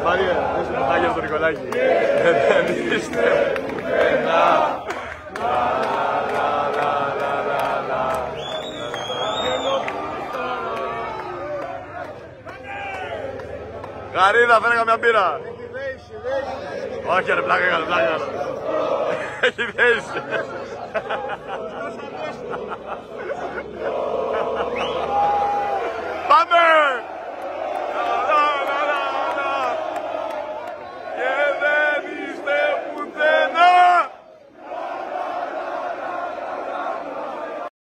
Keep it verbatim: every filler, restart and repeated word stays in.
Μάριε, δώσε το χάγιο στον Νικολάκη. Δεν είστε πουθενά. Γαρίδα, φέρε καμιά μπύρα. Όχι ρε, πλάκα έκανε, πλάκα έκανε. Έχει δέσει. Πάμε!